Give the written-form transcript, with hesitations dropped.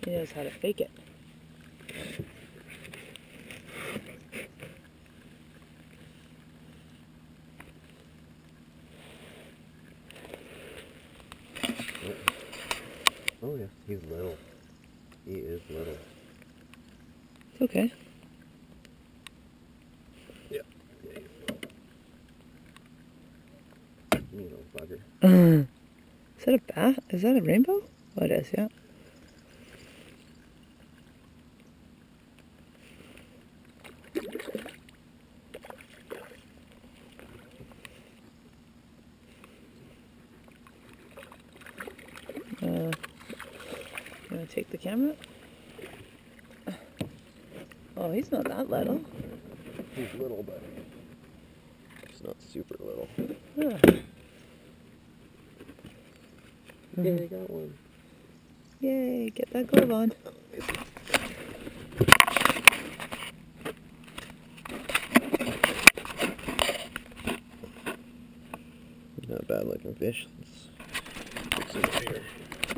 He knows how to fake it. Oh yeah, he's little. He is little. It's okay. Yeah. Yeah, he's little. You little bugger. Is that a bat? Is that a rainbow? Oh, it is, yeah. You want to take the camera? Oh, he's not that little. He's little, but he's not super little. Yeah. Yeah, I got one. Yay, get that glove on. Not bad looking fish. Let's fix it up here.